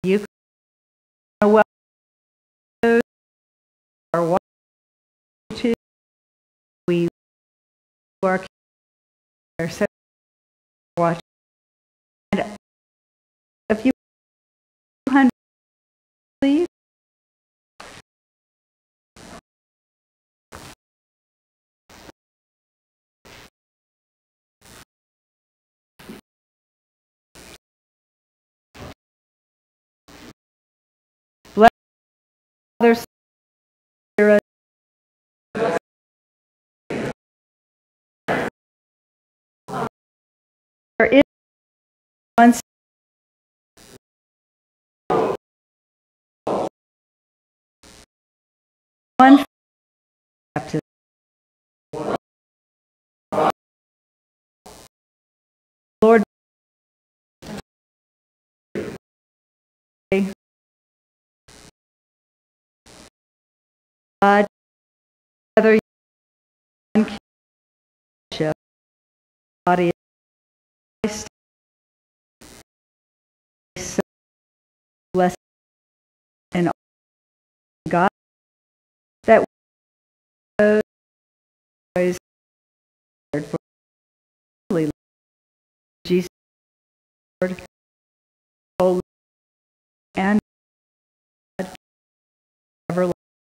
You can well or watch YouTube. We are so watch and a few hundred, please. Bless others. There is one baptism. Lord, God, whether you can body of Christ, so blessed and God, that we always for holy Jesus, Lord, holy and God, everlasting.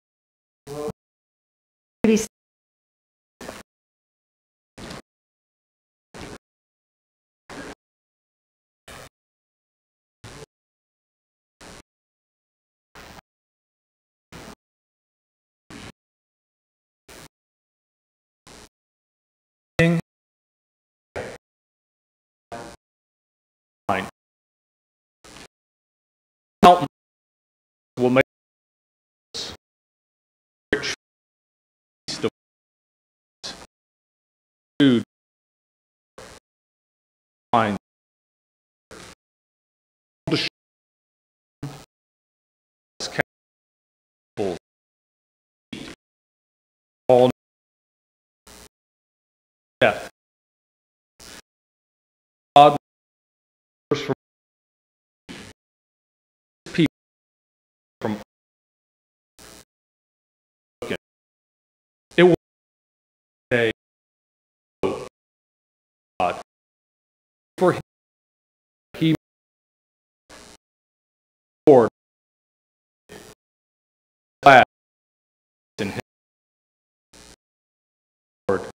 Will make rich feast of food, wine, to share as candles, all death. God was from people from broken. It will be a day, God, for him, he, Lord, glad in him, Lord.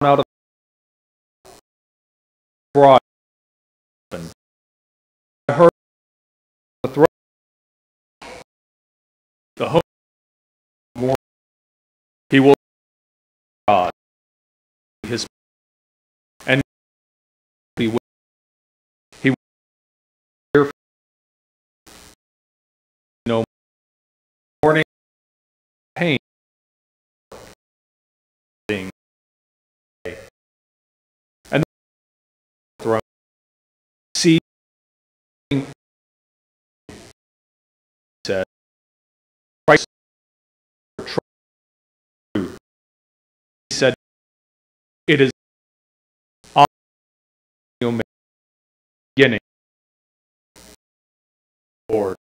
out of the bride. I heard the throat, the hope more. He will God his and be with. He will hear no morning pain being and the throne see said Christ true. He said it is on the beginning, Lord.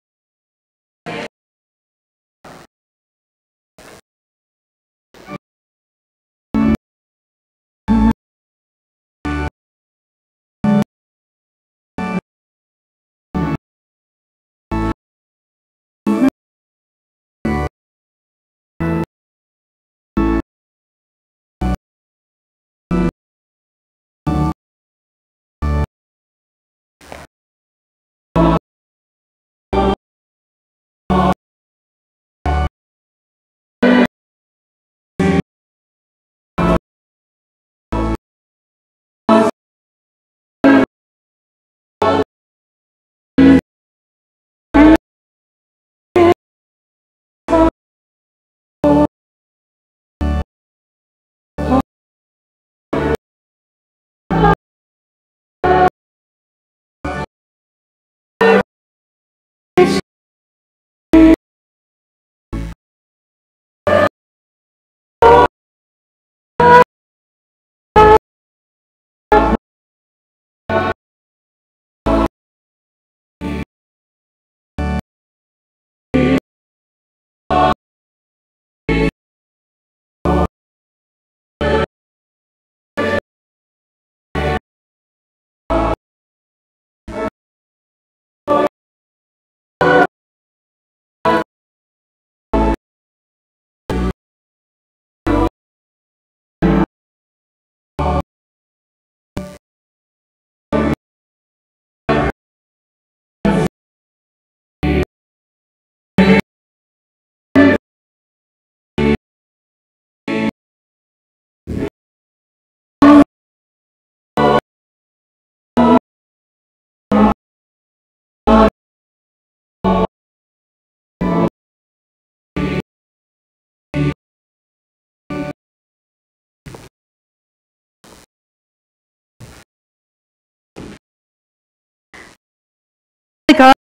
God,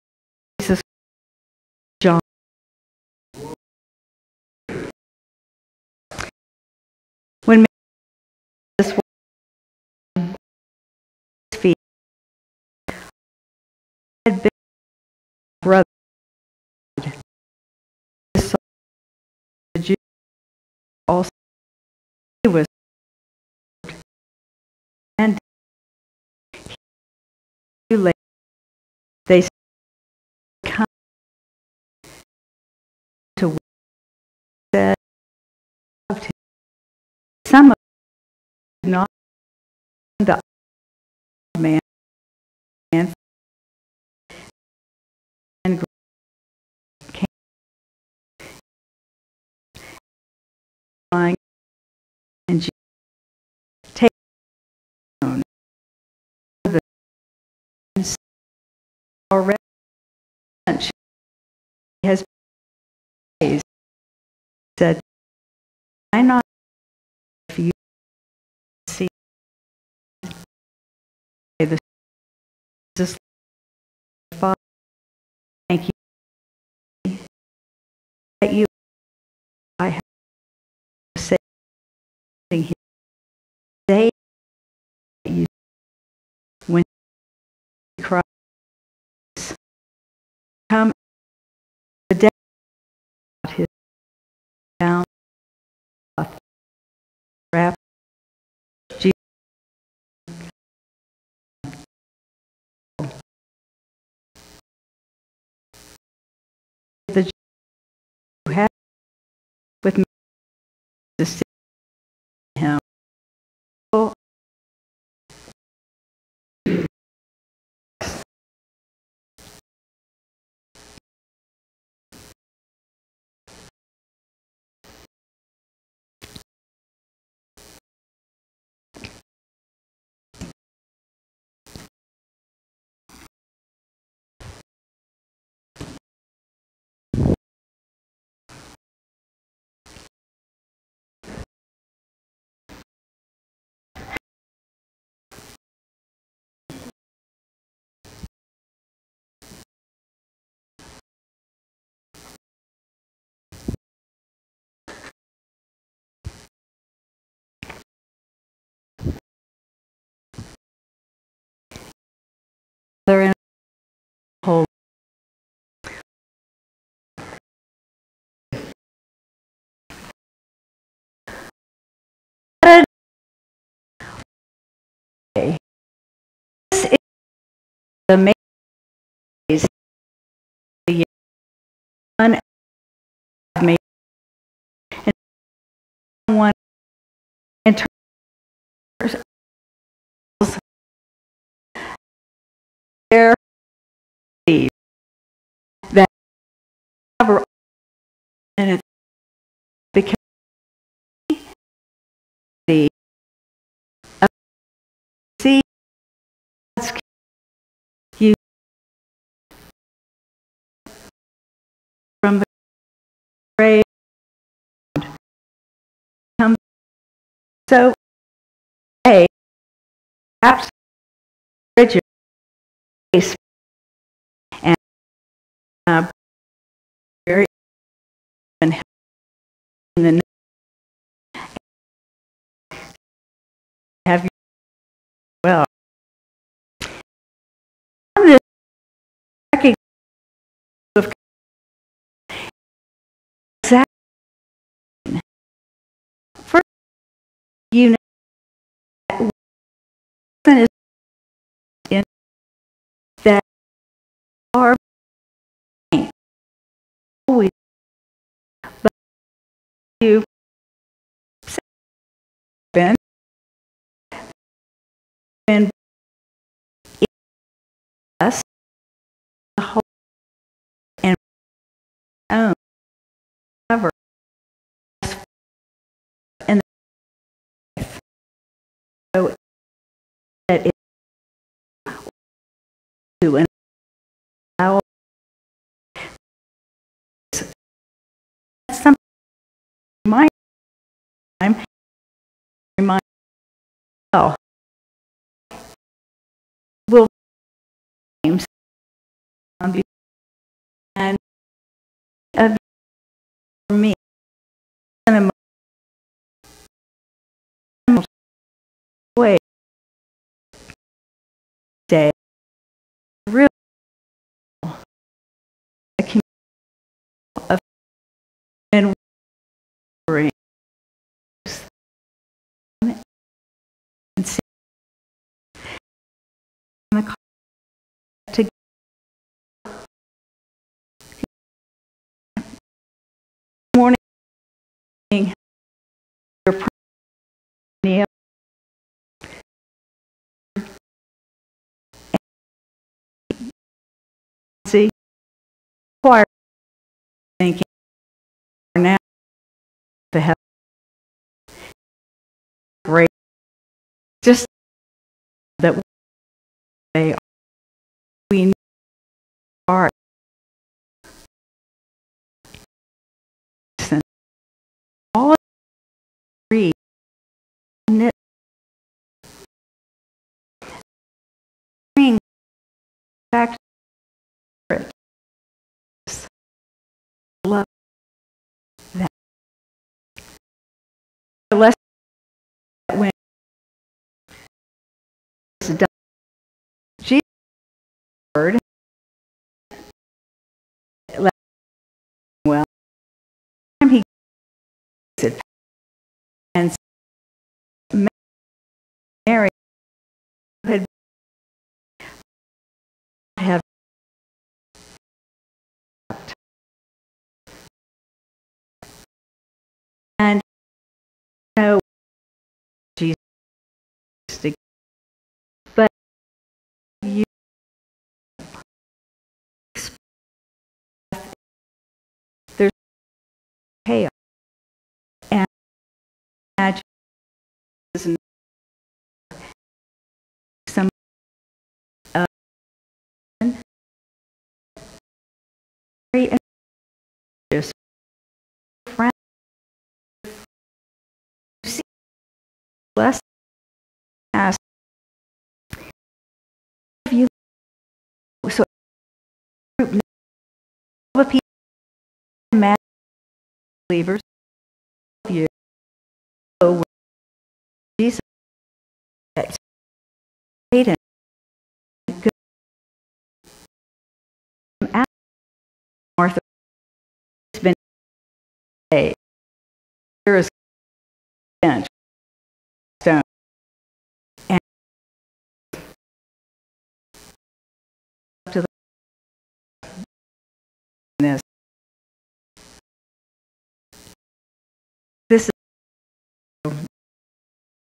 Jesus, John, when this was his feet had been rubbed, the Jews also he was, and too late they come to what said of him. Some of them not the man and came flying and Jesus take on the already lunch has praised said, I not if you see the Jesus Father, thank you that you I have saved him day that you when Christ come the day of his down wrap Jesus the Jew who had with me to see him one in terms of their belief that cover, and it's because the see you from the grave come so a perhaps Bridget and very and in the have you well on this recognition of exact first you know that woman is in that our brain always but you been in us the whole and own cover and so that it to and allow something my time remind well will names on the and of for me in a way day real a community of men worrying and sitting in the car together morning your perennial see choir thinking now to have great just that they are we are and all of three knit bring back to it love that less when it's done Jesus word well time he gets it and Mary had have and know Jesus but you there's chaos and imagine some very just friend you see less ask you so group all the people mad believers of you so Jesus that Satan could ask Martha has been saved there is bench stone and to the this this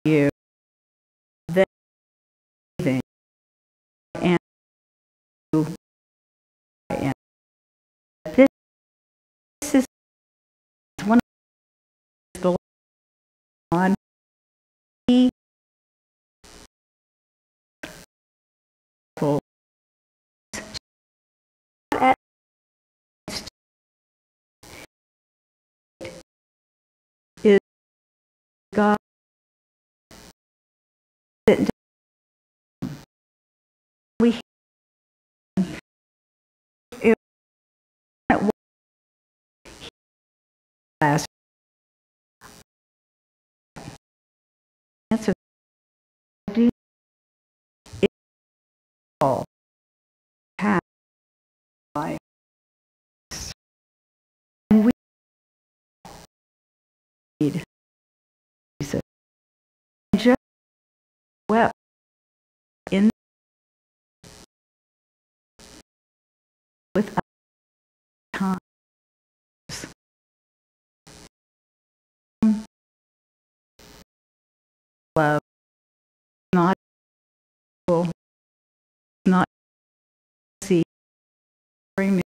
you that breathing and you and this is one of the on people at is God that we it last answer do it all have life and we need Jesus and just wept in with time love not full, not see bring me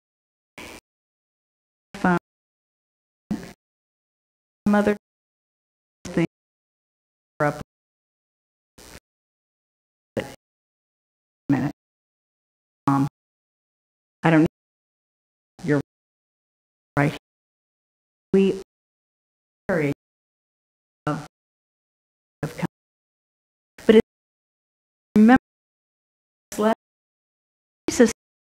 found mother thing up a minute I don't know you're right we carry of come but it's remember let Jesus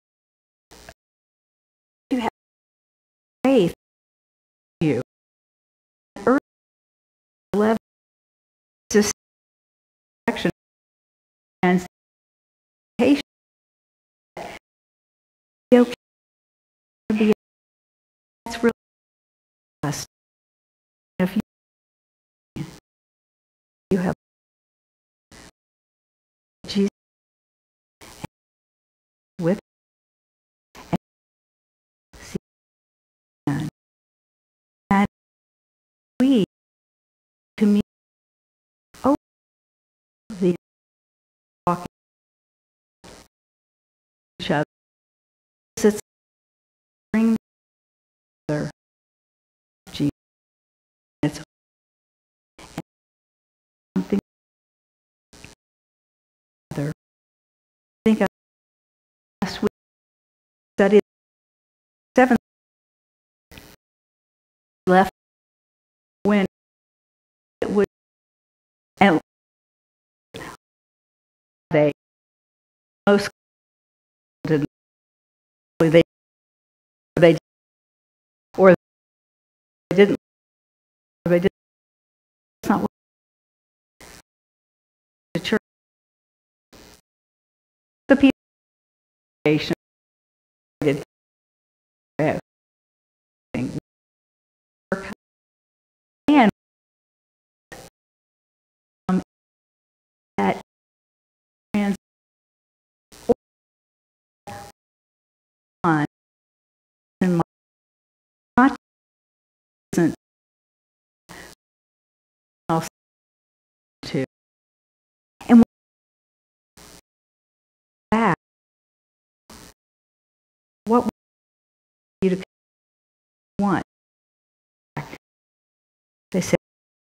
you have faith in you earth 11 just action and patient be okay be that's really us if you have Jesus with see and we communicate over the walking each other it's bring together Jesus it's something other I think last week studied 7 left when it would and they most didn't they they or they didn't or they didn't it's not what the church the people did and that trans on in my not isn't else to and that what you to want they said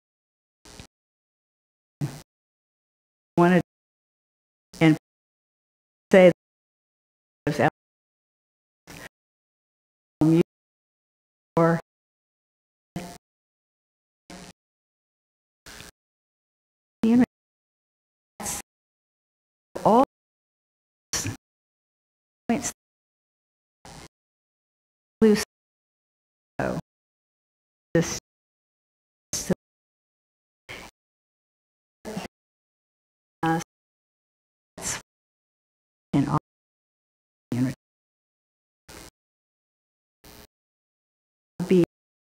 wanted and say those out you or you know all points loose so this us in all unity be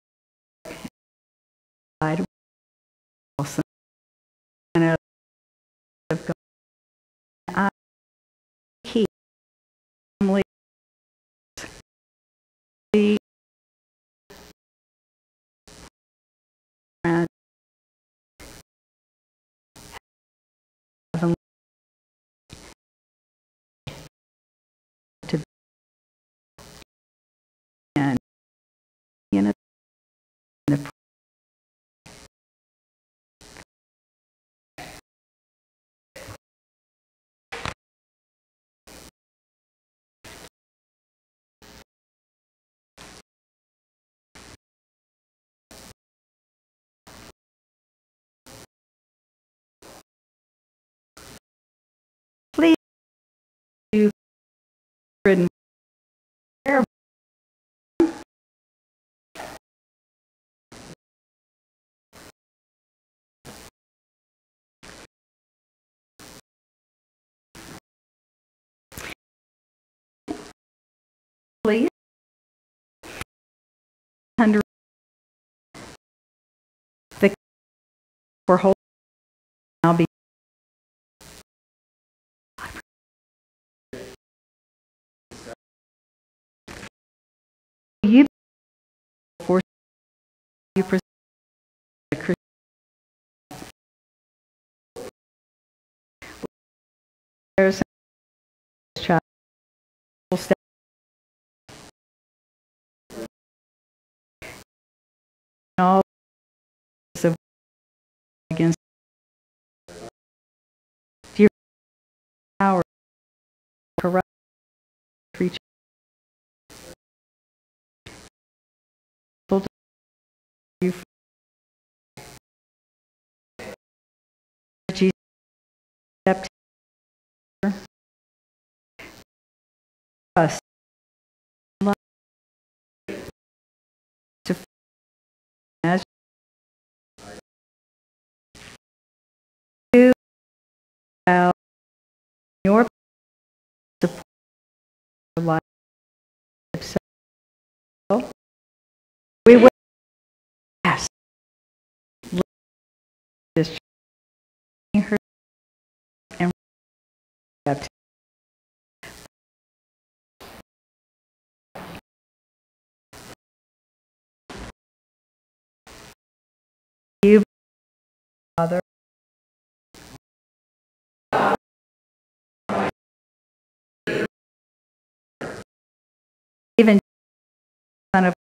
side also and of God I keep family around please. 100 the for whole now be you for you present the Christian child will step in all of against your power corrupt creature to you for Jesus accept us love to as you allow your support life so we will ask this her and accept you Father even Son of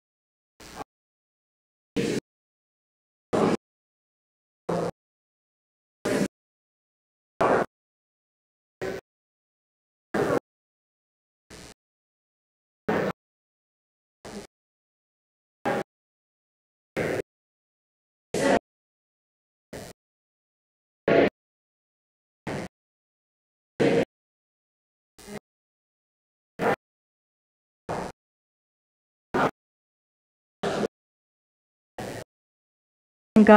God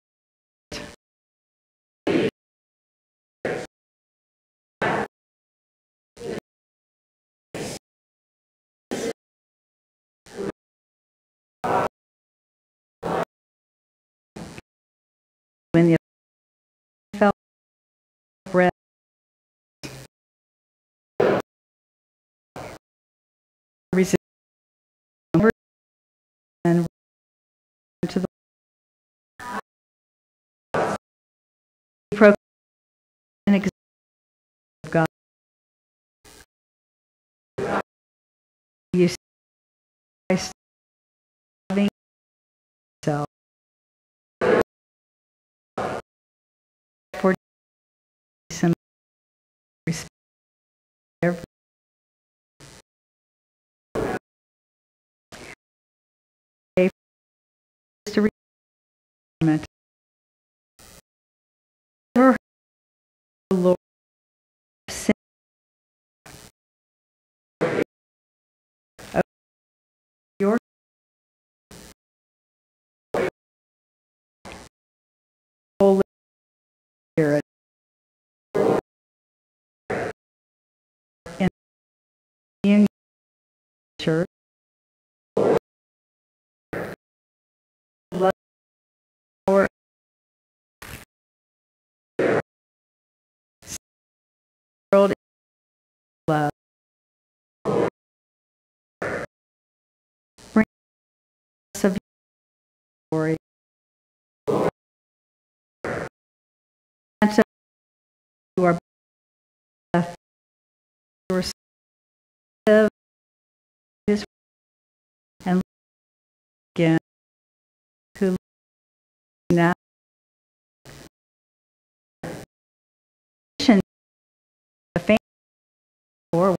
when the felt breath resist and to the proclaim and exalt God you Christ loving self for some respect every day to remember ever the Lord sin of your Holy Spirit in the union church love our world love bring us of your glory and so you are blessed your serve his and again who now mission the family for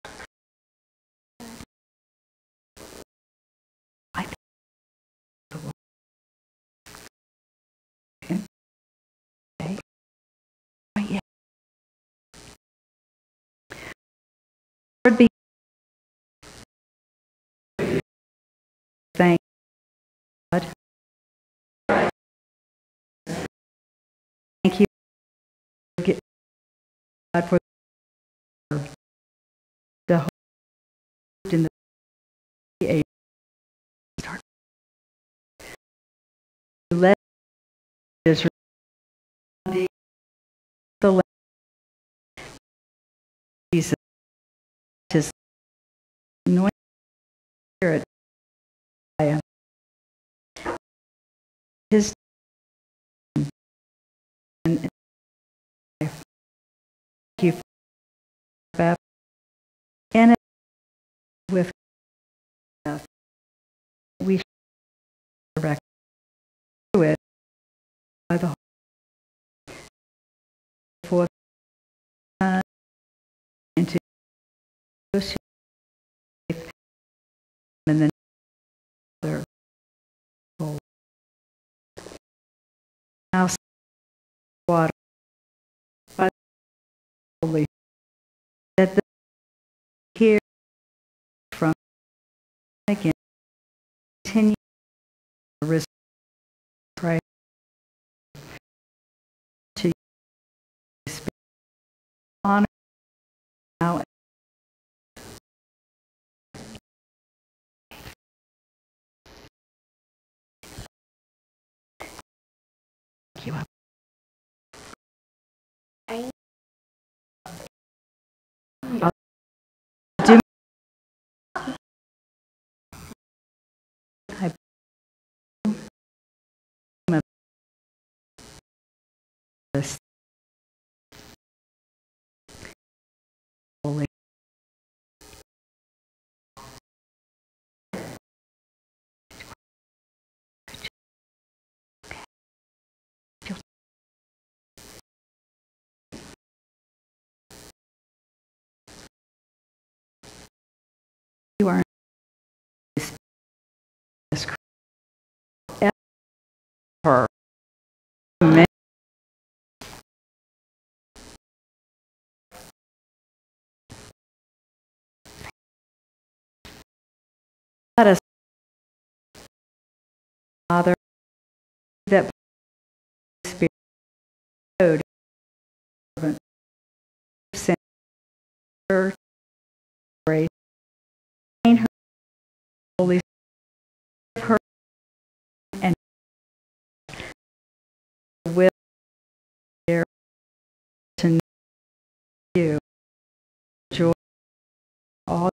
I think God for the hope in the age. Let Israel the land Jesus his anointed spirit by his and life. Thank you for baptism in it with death. We direct to it by the Holy Son into associate and then other soul. Now water by the Holy that the here from again continue to restore Christ to speak honor now. Thank you. I'll do I this holy. You are this ever let us, Father, that Spirit code servant send her grace, train her Holy Spirit, her and will there to know you, joy, all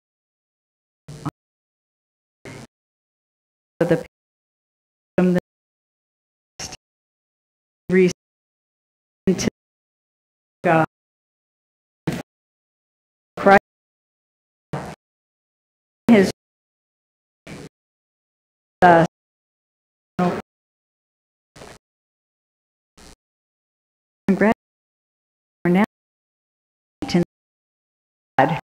of the from the reason to God, Christ, His us, congratulations are now to God.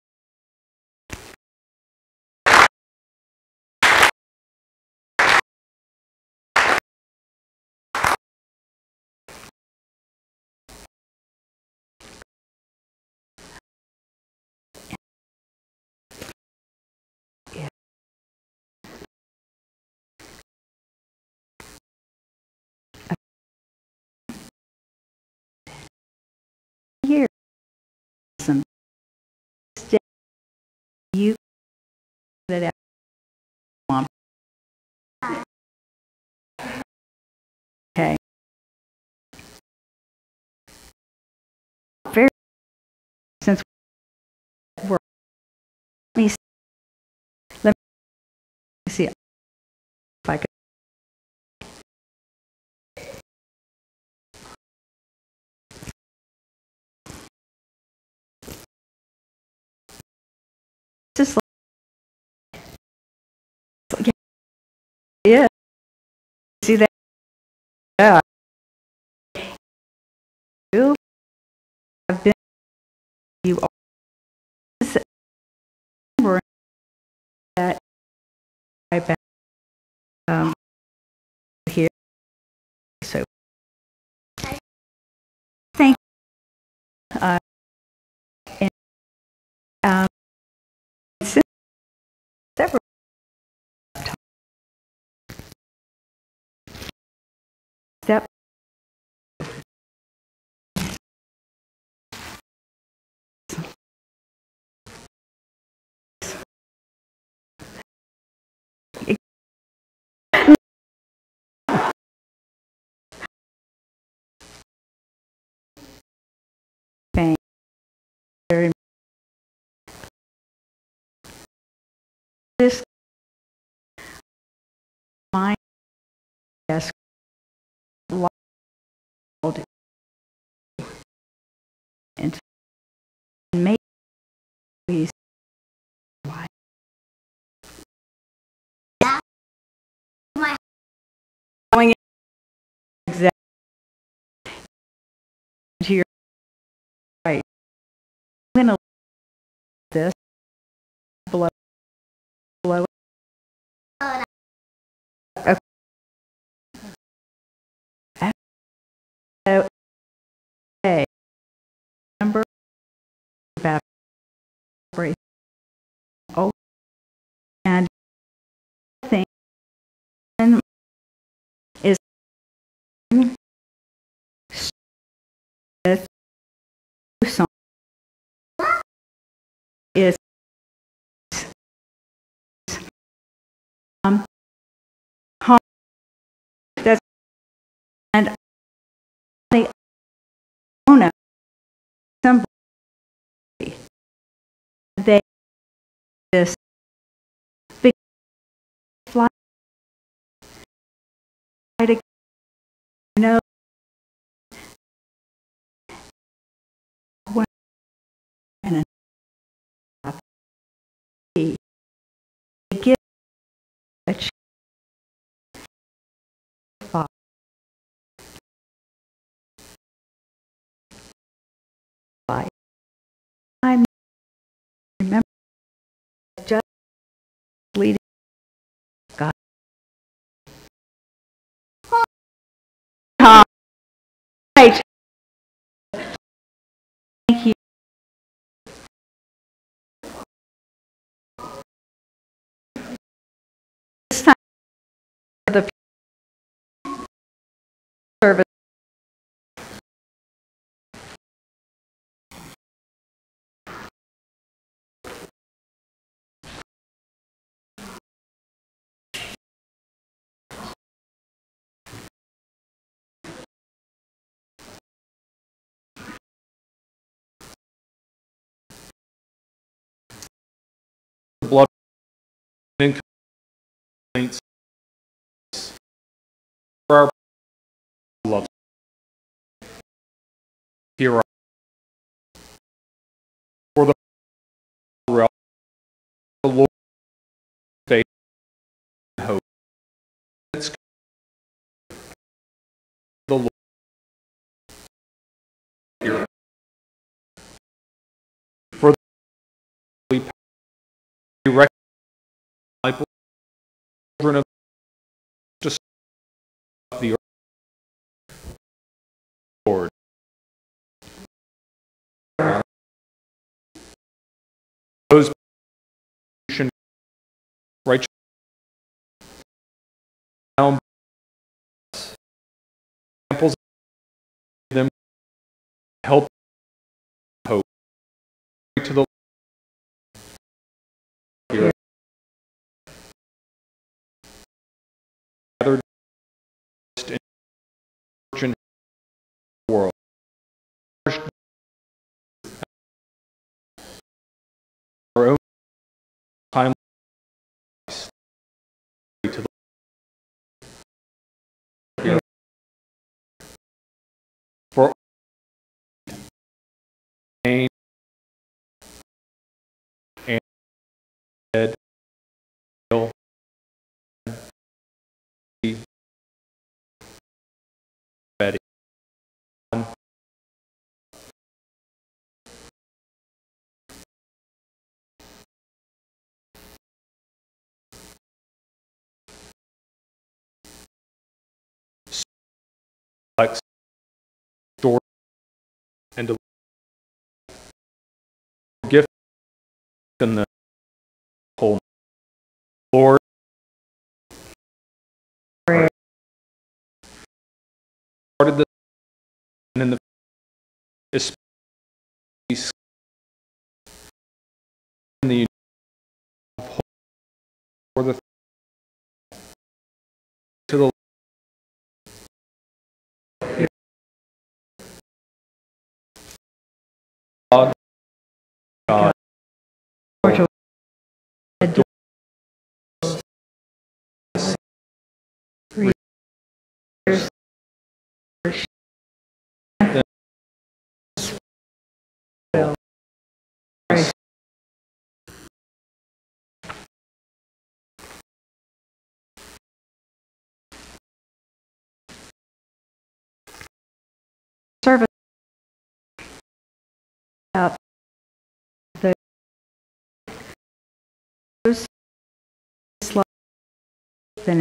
Here, some step you that out on. Okay, very since we're let me see, let me see if I can. Just like, yeah, see that? Yeah, you have been you always remember that I back here. So thank and um since several step is home. That's and the owner somebody they this big fly to know when and they give a fly. I remember just leading God. Right. Thank you. This time for the service. Blood and complaints for our love. Here are for the realm, the Lord, faith, and hope. Let's go to the Lord here. For the holy power, we recognize children of the earth, Lord. Those righteous bound examples of them help hope to the here gathered in church and world. Our own time to the here for pain and head, ill, Betty. Flex, store, and deliver gift in the whole. Lord, started this and in the especially in the for the to the God, God, Service out the slow than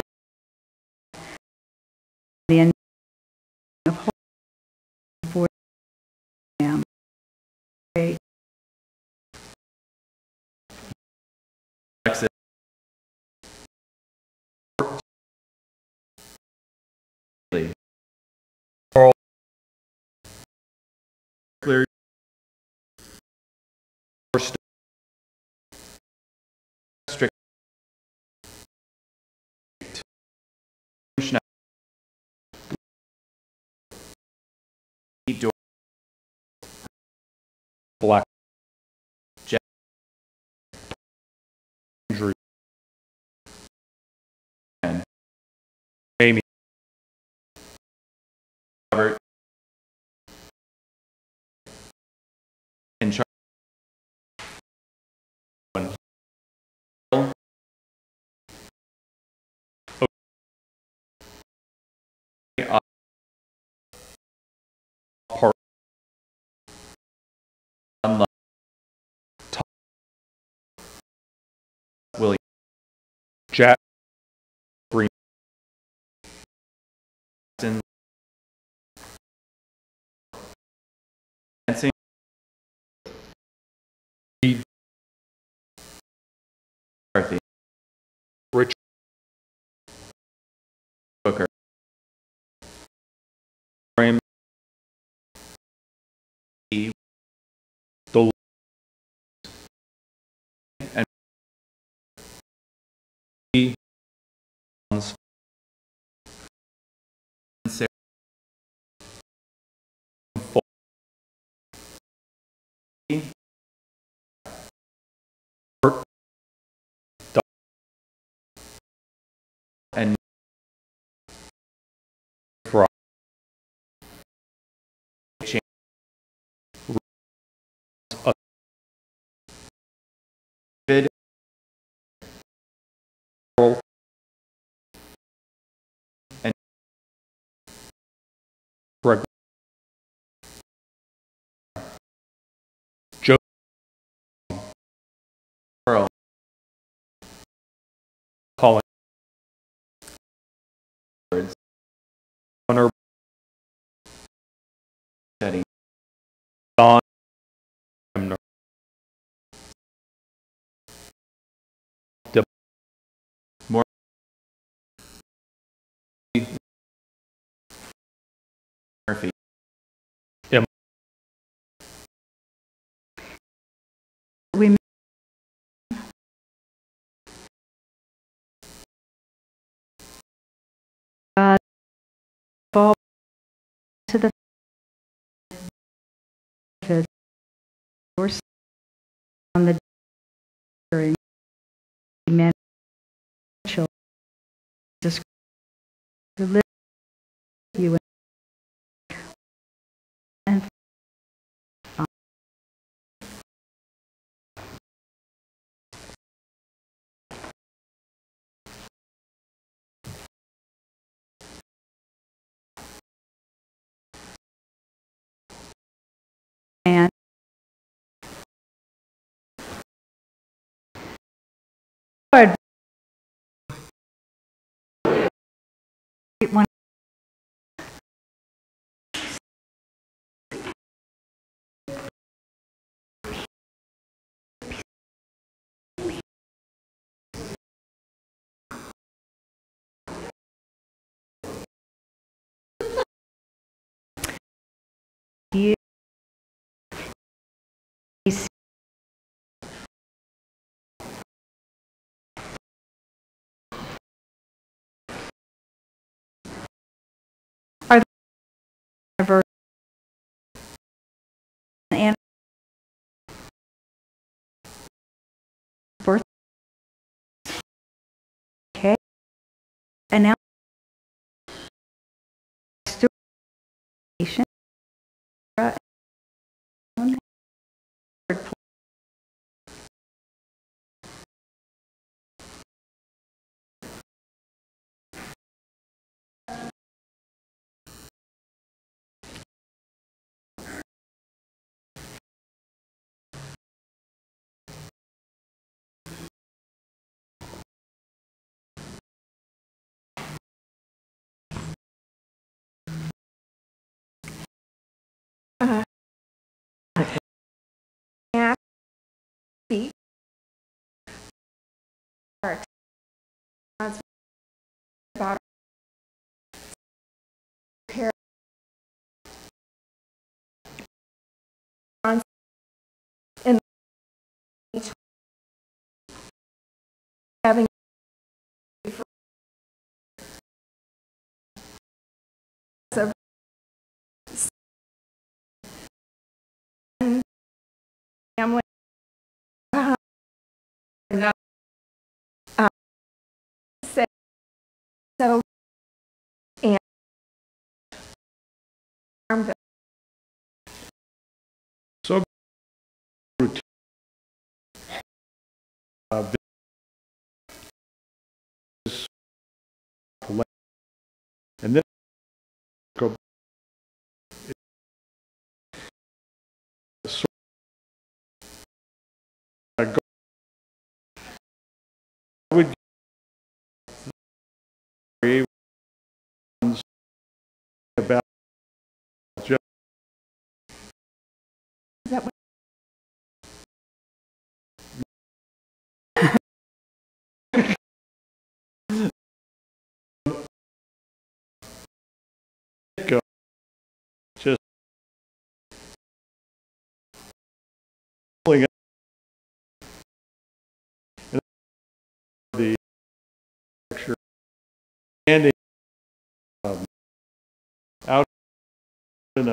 the end of whole for them. exit, Carl, clear Amy, Robert, and Charles. Part Unlike William, Jack Green, Dancing, Reed, McCarthy, Richard Booker, Graham, E. Dole, and E. Sarah Ford, Bert, Doc, and Frost, James, David, Earl, and Greg, Joe, Earl, Colin, Honor, Teddy, Don, Emner, Deb, Morgan, Murphy, Em, We fall to the fifth source on the during humanity children describe who live with you and and Lord, one you are the verse and birth. Okay, and now station. Speak. Art. About parents in each having a family. Uh, say, so this and then go I would agree about just Is that what go just pulling up the picture standing out in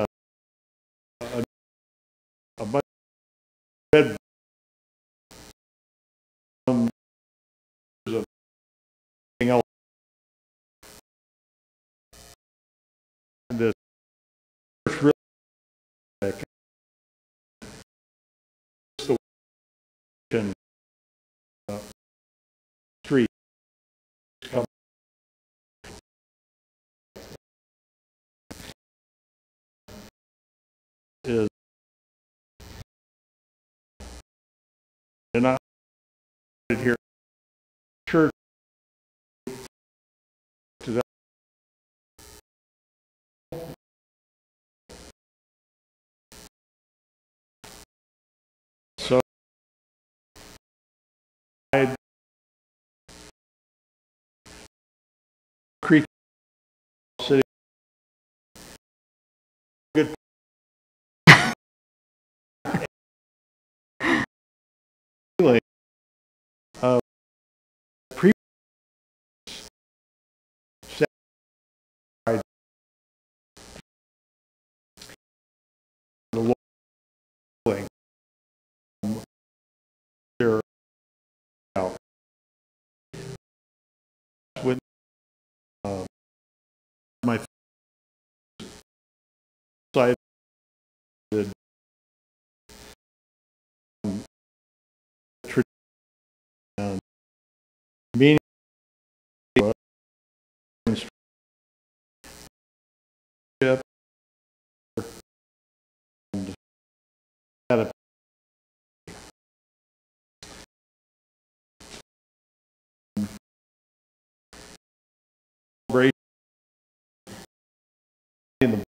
a bunch of red of anything else. This first really the street is and I here church to that so I Creek City good feeling of pre the feeling there out with my side the tradition meaning ship and had a celebration in the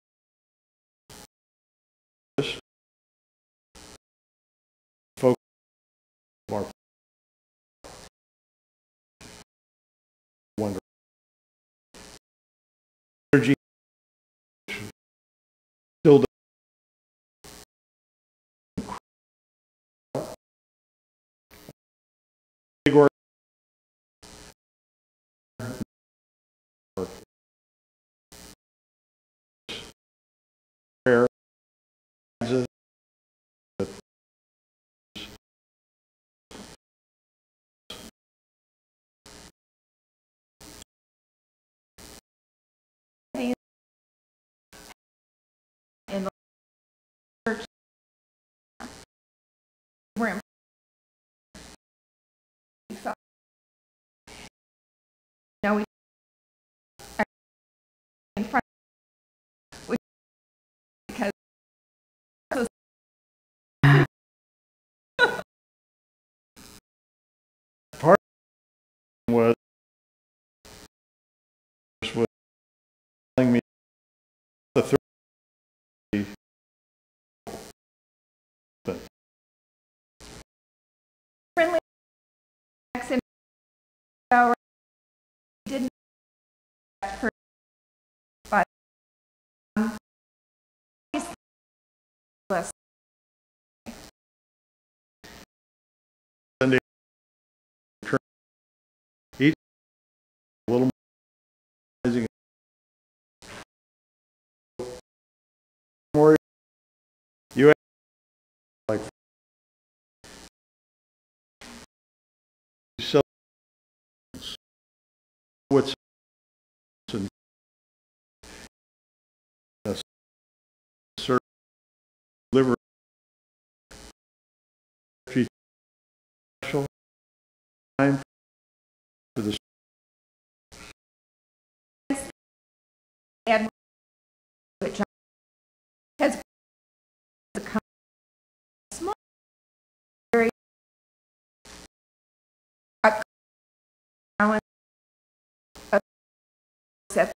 bush folks of our wonderful energy still big work prayer these in the church were in so, now we are in front which because so part was telling me the 30 friendly accent hour didn't for but less Sunday each a little more you have like so what's in a certain liver special and which has become small, very allowance of set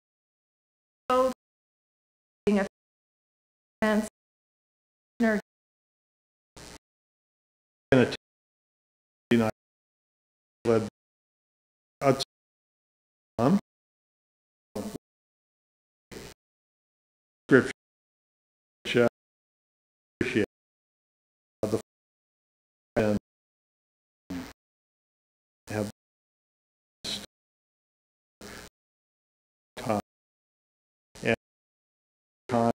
being a fence or in a United led some scripture which appreciate the and have time and time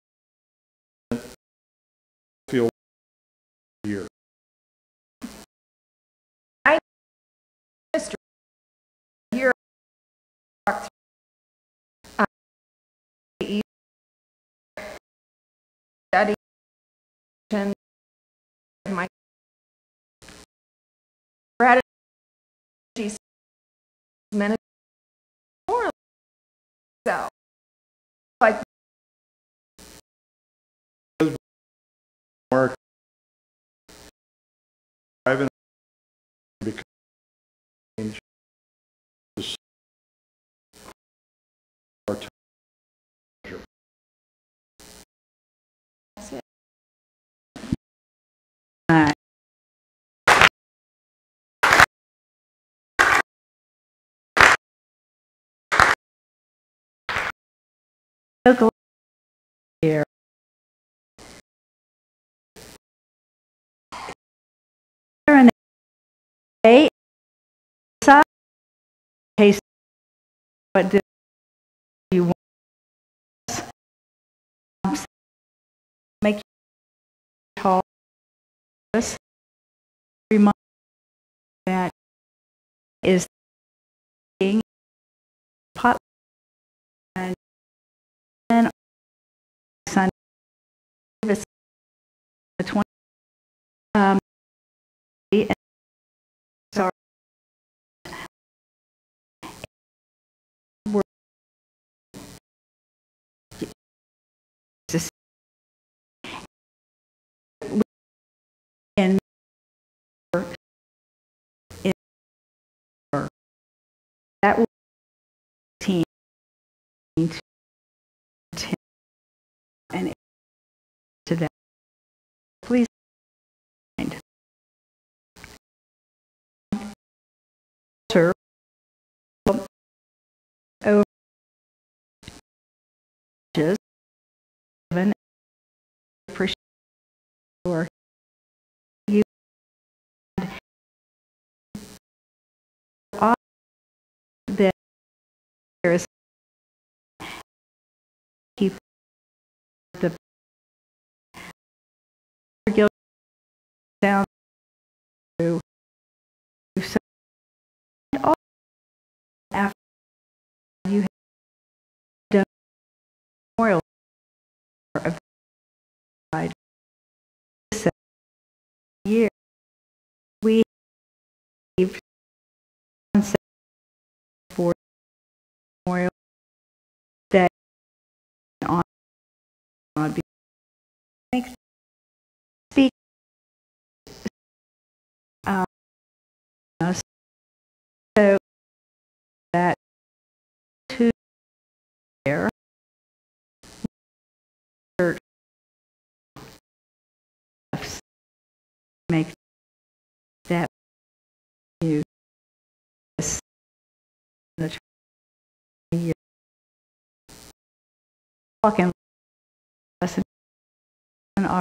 feel here. I Mr. Here study and my strategy minutes more so like Mark driving because change is our treasure. Uh, so glad here. And they decide case what do you want make you talk us remind that is being pot and then Sunday the 20 and sorry we're just in in that will team to 10 and to that please mind sir over just 7 appreciate your you are that there is keep the guilt down through so all after you have done memorial of the year we received concept for Memorial Day on makes speak us so that to their church makes that you this the year talking lesson on our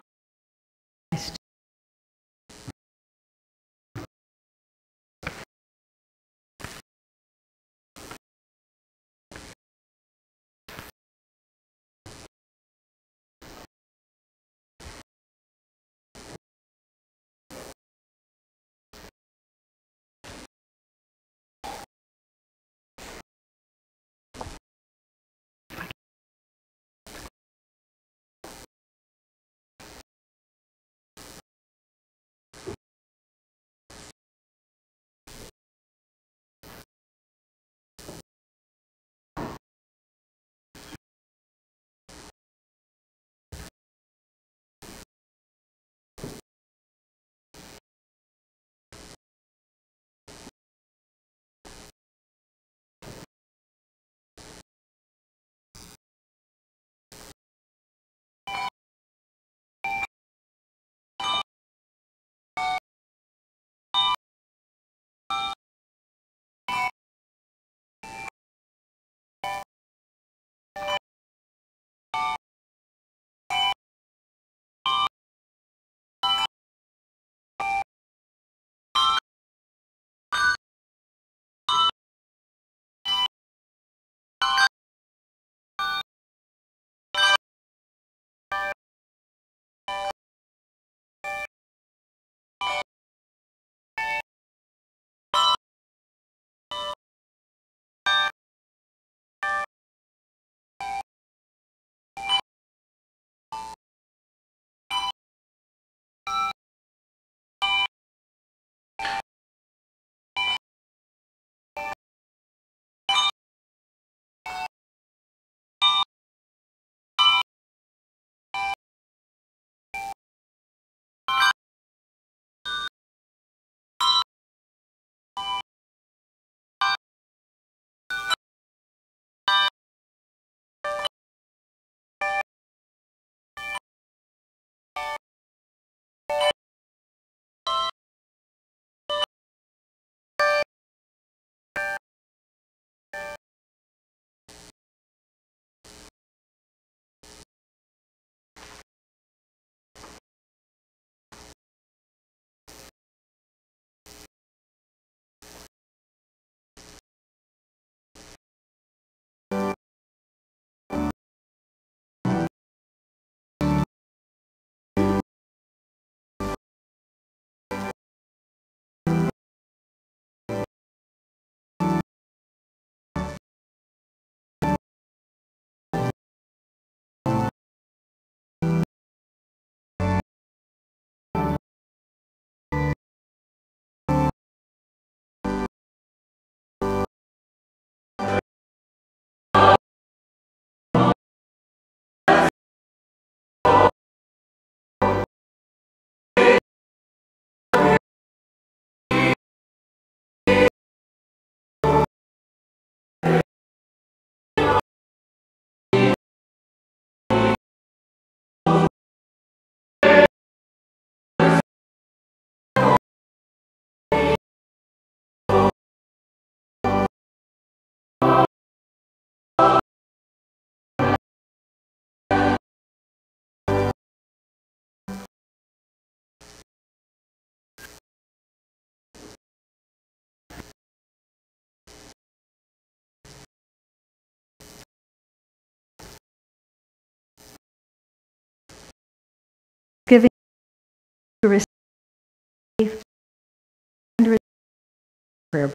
Giving to receive and receive prayer.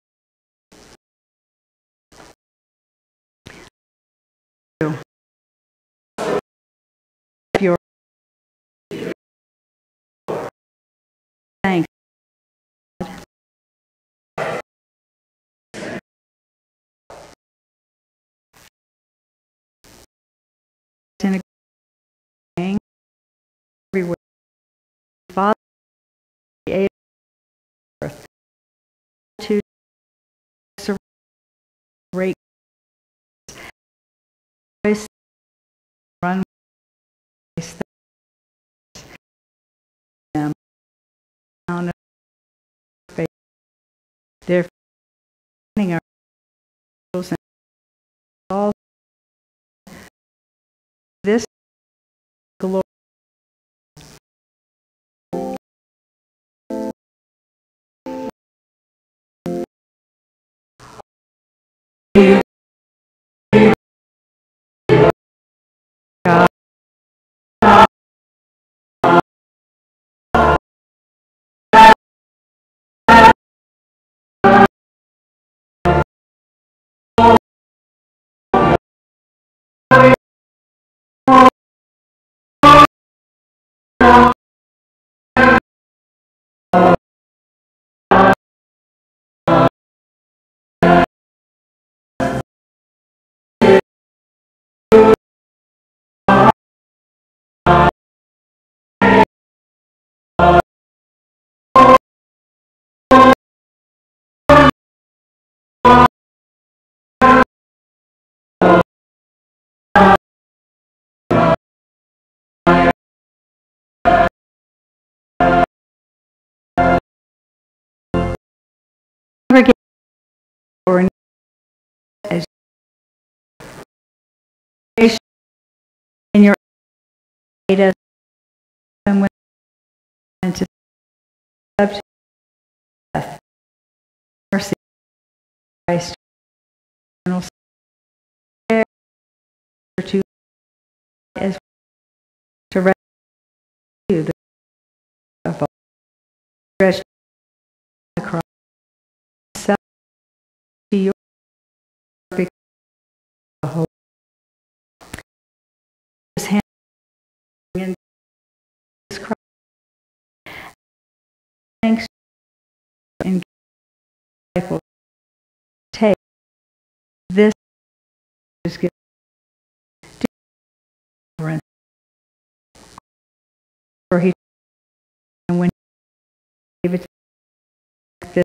Your thanks. In a gang everywhere. Father, creator, earth. To great voice, run with them down of faith. They're finding our souls and all this glory. God, never get or as in your data and when into subject death, mercy, Christ, eternal care to as to rescue the of all stretched across self to your perfect the whole his hand in Jesus Christ. Thanks and disciples take this is given to Corinth for he and when he gave it this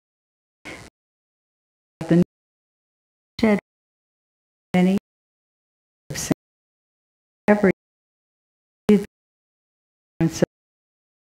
the shed many of sin every and so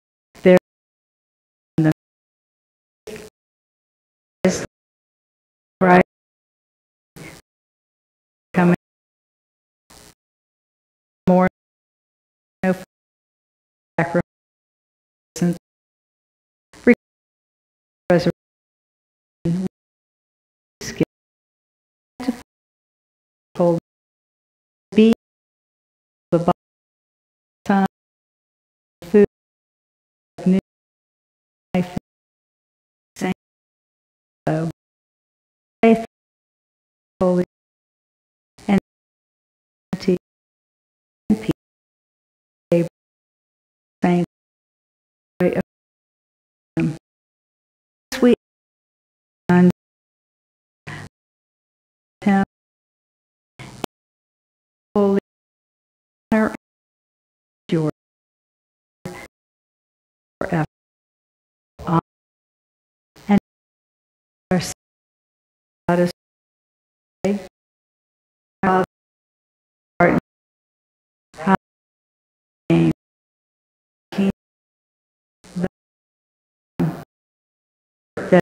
honor your forever. Honor and our satisfied heart how name King the that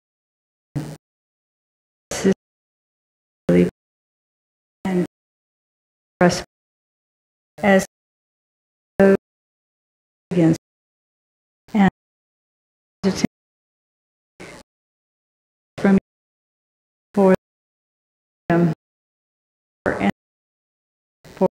sincerely and prosper as those against and to from for them and for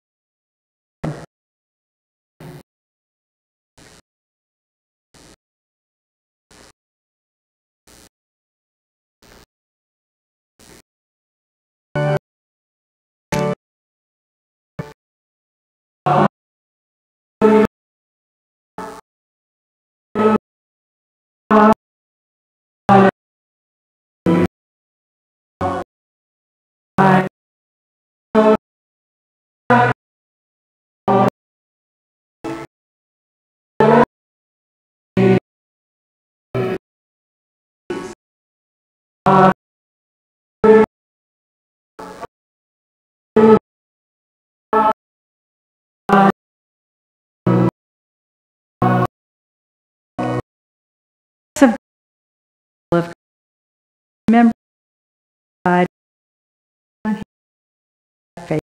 of remember faith.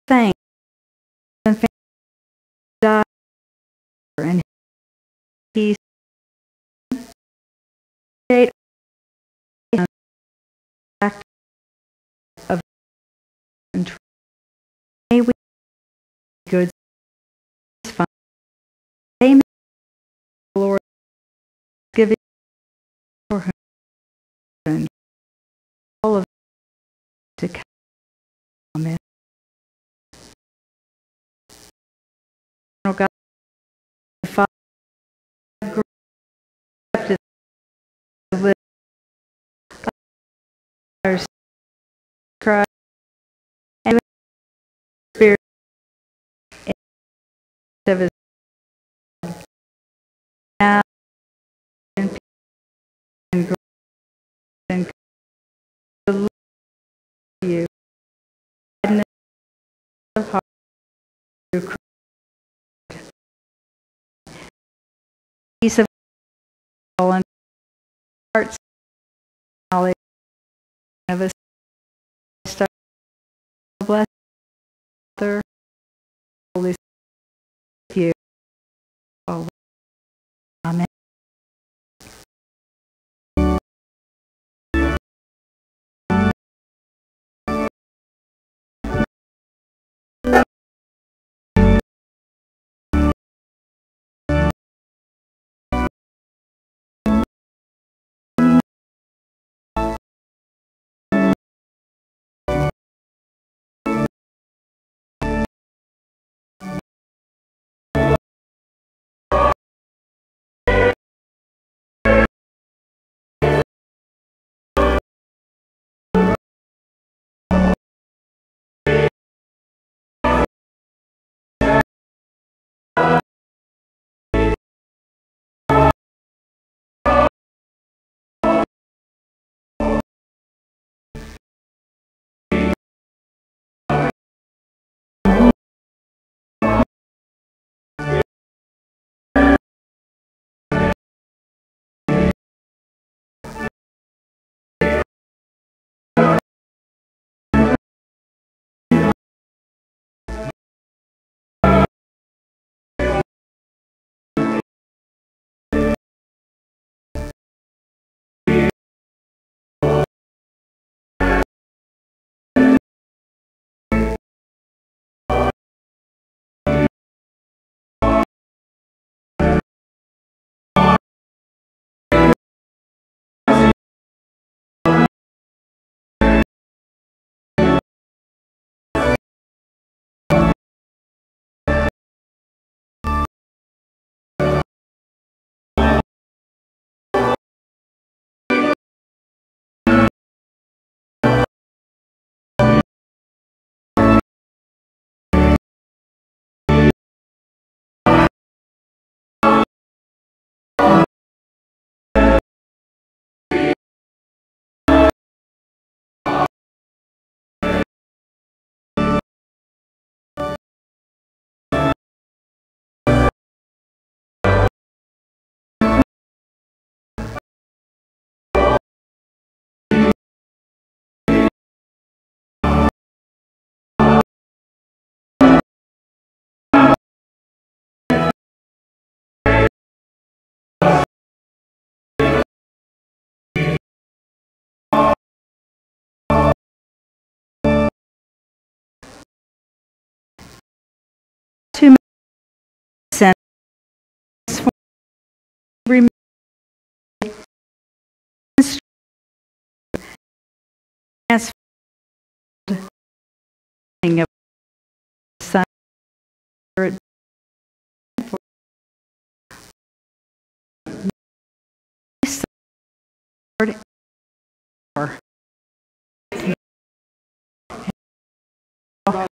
thanks and die and peace create an act of and may we good fun. Amen. Lord, give it for her and all of to come. Amen. Oh God, the Father, accepted with our Christ and with the Spirit of His now and peace and grace and to love you, gladness of heart through Christ, peace of all and hearts, knowledge of us, star, blessed Father, Holy Spirit, you, always. Amen. To send remove as of Son, Spirit, for